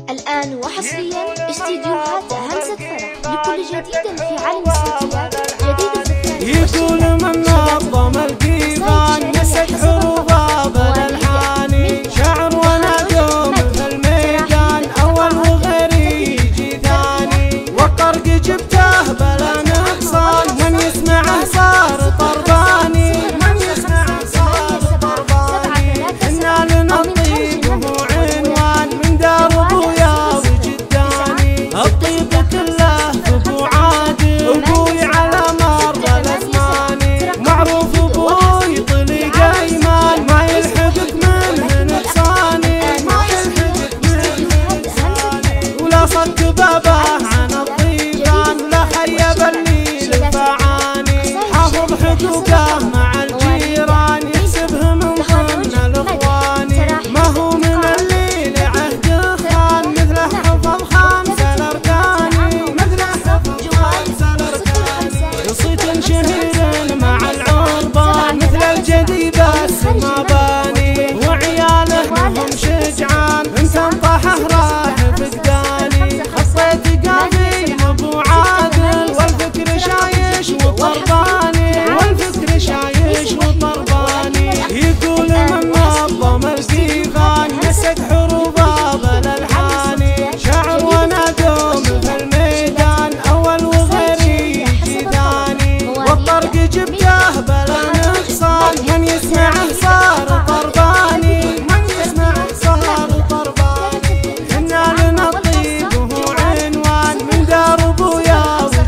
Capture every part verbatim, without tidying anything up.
الآن وحصريا استديوهات همسة فرح لكل جديد في عالم الصوتيات. جديد يقول من نظم الديوان مسك حروفه بالالحان، شعر ونادوم في الميدان اول وغيري يجي ثاني، والطرق جبته بلا نقصان من يسمعه صار طرباني، من يسمعه صار طرباني. انا لنا الطيب وهو عنوان من دار ابويا وجداني، الطيب كله ابو عادل ابوي على مر الازمان، معروف ابوي طليق ايمان ما يلحقك منه نقصاني، ما يلحقك منه نقصاني. ولا صك بابه عن الطيبان لا خيب الليل فعاني، حافظ حقوقه مع الجيران يحسبه من ضمن الاخوان، ما هو من الليل عهده خان مثله حفظ خمسه الاركان، مثله حفظ خمسه الاركان. صيت شهير مع العربان مثل الجدي بس ما باني، وعياله منهم شجعان انت انطحه راح فقداني، خطيت قافي ابو عادل والفكر شايش وطرباني، والفكر شايش وطرباني. يقول من نظم الديوان مسك حروفه بالالحان، شعر ونادوم في الميدان اول وغيري يجي ثاني، والطرق جبته بلا نقصان من يسمعه صار طرباني، من يسمعه صار طرباني. انا لنا الطيب وهو عنوان من دار ابويا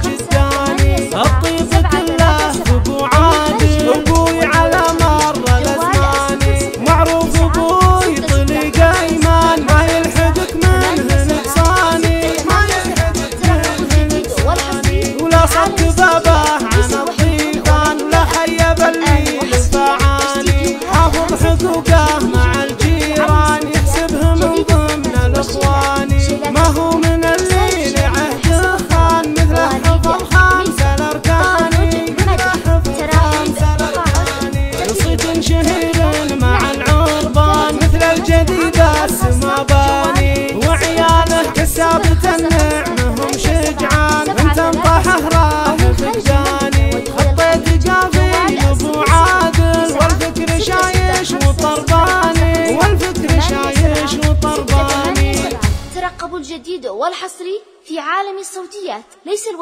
وجداني، الطيب كله ابو عادل ابوي على مر الازمان، معروف ابوي طليق ايمان ما يلحقك منه نقصاني، ما يلحقك منه نقصاني. ولا صك بابه عن الطيبان ولا خيب الليل فعاني، حافظ حقوقه مع الجيران يحسبه من ضمن الاخوان، ما هو من الليل عهده خان مثله حفظ خمسه الاركان، مثله حفظ خمسه الاركان. صيت شهير مع العربان مثل الجدي بس ما باني، وعياله كسابة النعمه هم شجعان انت انطحه راح فقداني، خطيت قافي ابو عادل والفكر شايش وطرباني، والفكر شايش وطرباني. ترقبوا الجديد والحصري في عالم الصوتيات. ليس